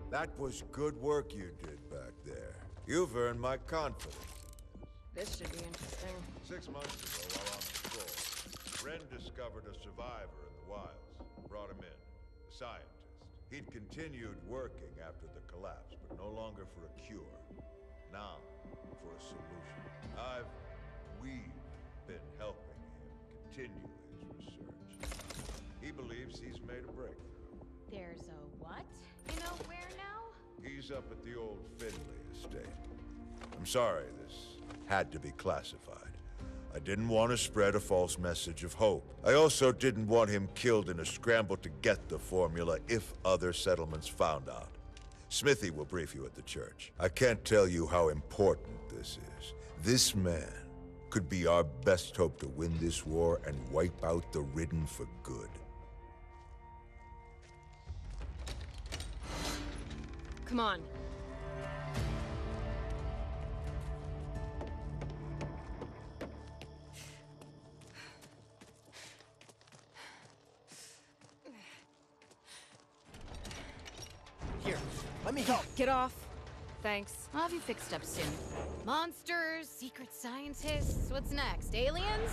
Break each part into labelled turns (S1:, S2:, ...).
S1: That was good work you did back there. You've earned my confidence.
S2: This should be interesting.
S1: 6 months ago, while on patrol, Ren discovered a survivor in the wilds. Brought him in. A scientist. He'd continued working after the collapse, but no longer for a cure. Now, for a solution. We've been helping him continue his research. He believes he's made a breakthrough.
S3: There's a what? You know where now?
S1: He's up at the old Finley estate. I'm sorry, this had to be classified. I didn't want to spread a false message of hope. I also didn't want him killed in a scramble to get the formula if other settlements found out. Smithy will brief you at the church. I can't tell you how important this is. This man could be our best hope to win this war and wipe out the Ridden for good.
S2: Come on.
S4: Here, let me help.
S2: Get off. Thanks.
S3: I'll have you fixed up soon. Monsters, secret scientists, what's next? Aliens?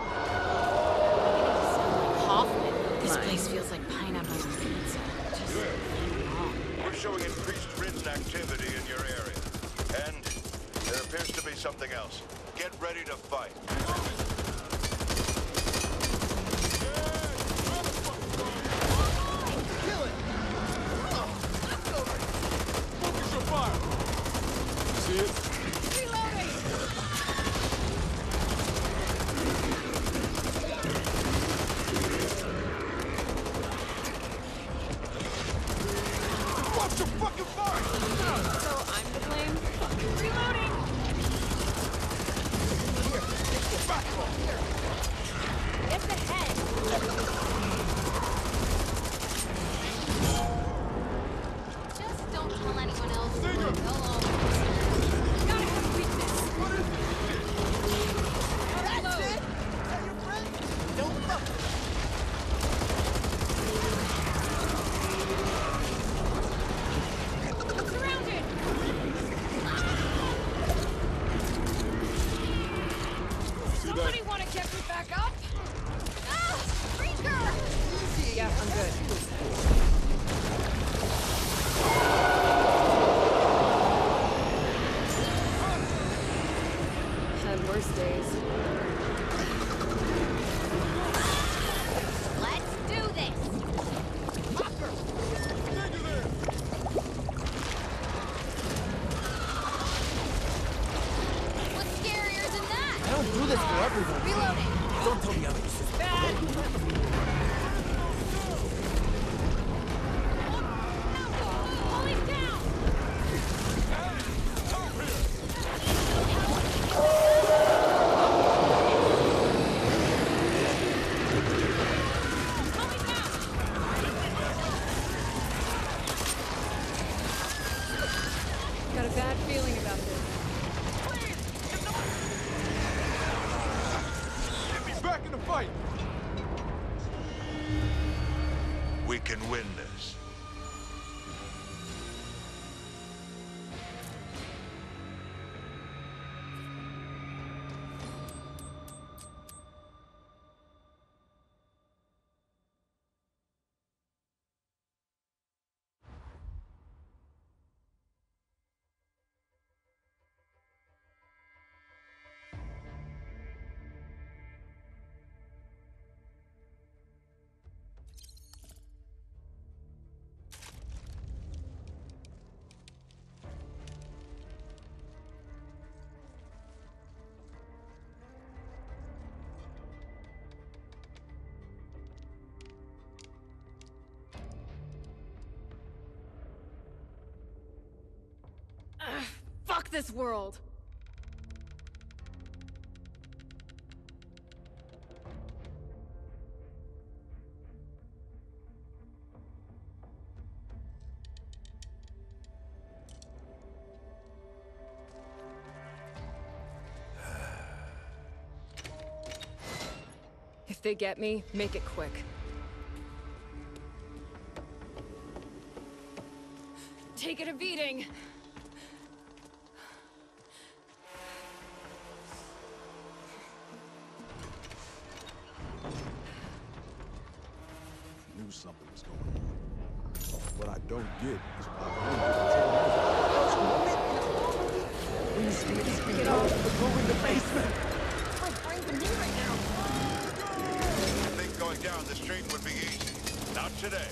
S3: Hoffman. This place feels like pineapple on pizza. Just wrong.
S1: We're showing increased Ridden activity in your area. And there appears to be something else. Get ready to fight.
S4: Kill it! Let's go! Focus your fire! See it?
S2: Reloading!
S4: Watch your fucking fire!
S2: So I'm to blame? Reloading!
S4: Here, take the back off. Here.
S3: Get the head! Just don't tell anyone else.
S4: Stinger!
S3: Hello.
S2: Gotta have weakness.
S4: What is this shit? That's it? Is that your friend? Don't fuck with him.
S2: Surrounded! Somebody want to get me back up?
S3: Ah! Freaker!
S4: Easy.
S2: Yeah, I'm good. Had worse days.
S3: Let's do this!
S4: Stinger there!
S3: What's scarier than that?
S4: I don't do this for everyone.
S3: Reloading!
S4: Don't tell the others.
S2: Bad!
S3: Hold him down!
S2: Got a bad feeling about this.
S4: Get me back in the fight!
S1: We can win this.
S2: Fuck this world! If they get me, make it quick. taken a beating.
S4: Knew something was going on. What I don't get is why
S2: Get off.
S4: go in the basement.
S2: My brain's in me right now.
S1: I think going down the street would be easy. Not today.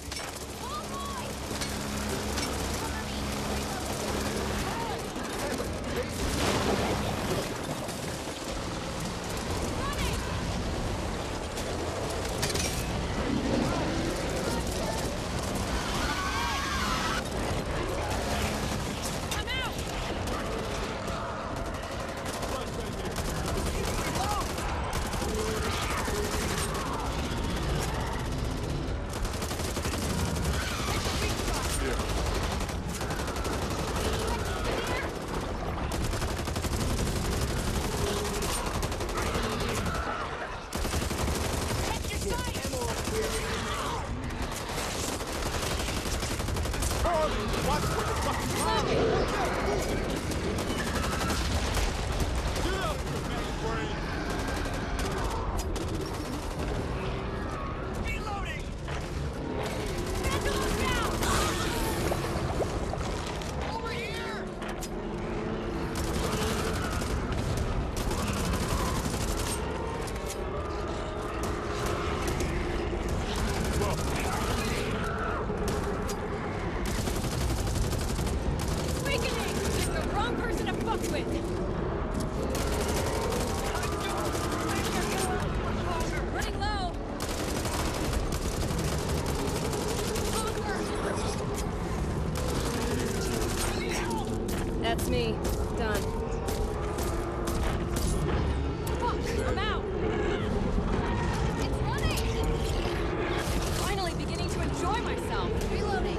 S2: That's me. Done. Fuck! I'm out!
S3: It's running!
S2: Finally beginning to enjoy myself.
S3: Reloading.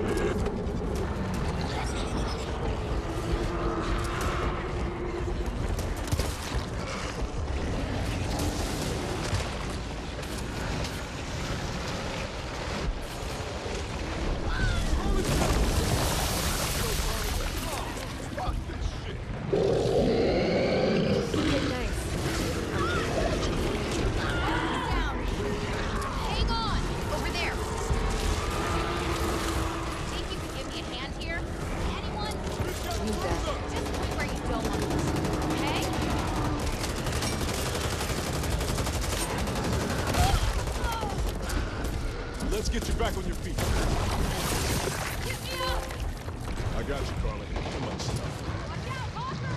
S3: Down. Hang on! Over there! Think you can give me a hand here? Anyone? Just point where you don't want us, okay?
S4: Let's get you back on your feet.
S3: Get me up!
S4: I got you, Carly. Too much stuff.
S3: Watch out, Hawker!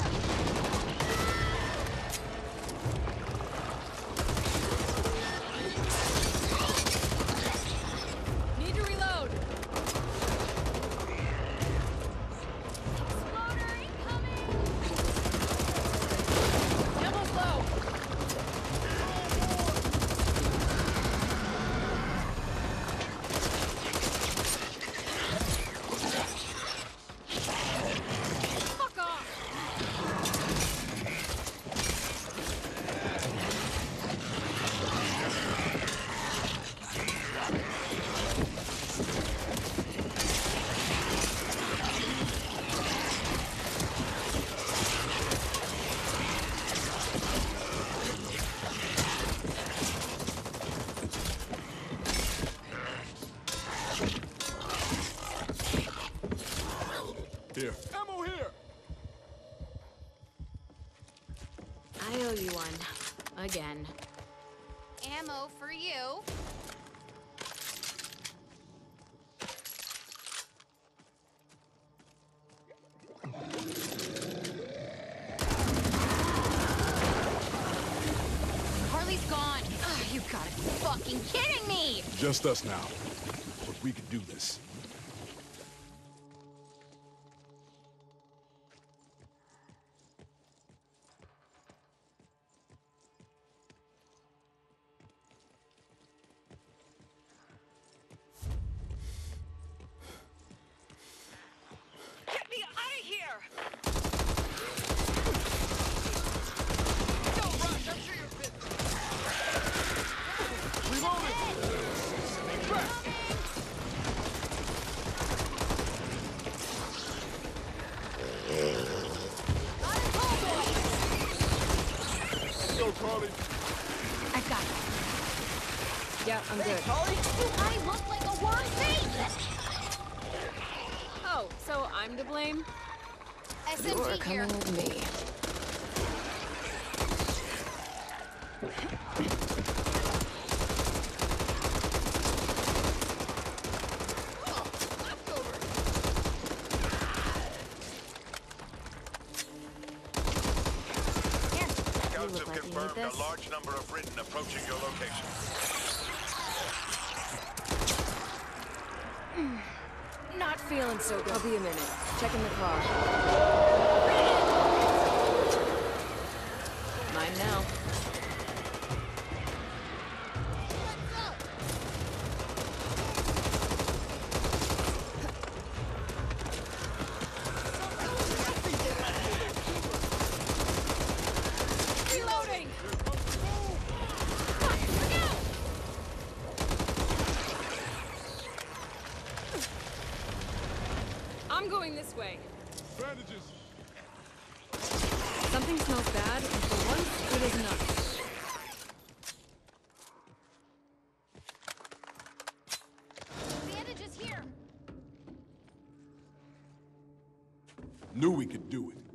S2: Need to reload.
S3: Exploder incoming!
S2: Ammo's low. Fuck off.
S4: Here. Ammo here!
S3: I owe you one. Again. Ammo for you. Carly's gone. Ugh, you gotta be fucking kidding me!
S4: Just us now. But we can do this.
S2: Get me out of here!
S4: Don't rush! I'm sure you're busy. Reloading! Back! Carly.
S3: I got it.
S2: Yeah, I'm good.
S3: Do I look like a worm face?
S2: Oh, so I'm to blame?
S3: SMG
S2: You're
S3: here.
S2: coming with me.
S1: Scouts have
S2: like you need
S1: confirmed
S2: this.
S1: a large number of Ridden approaching your location.
S2: Not feeling so good. I'll be a minute. Checking the car. Mine now. Reloading! I'm going this way.
S4: Bandages.
S2: Something smells bad, and for once, it is not.
S3: Bandages here.
S4: Knew we could do it.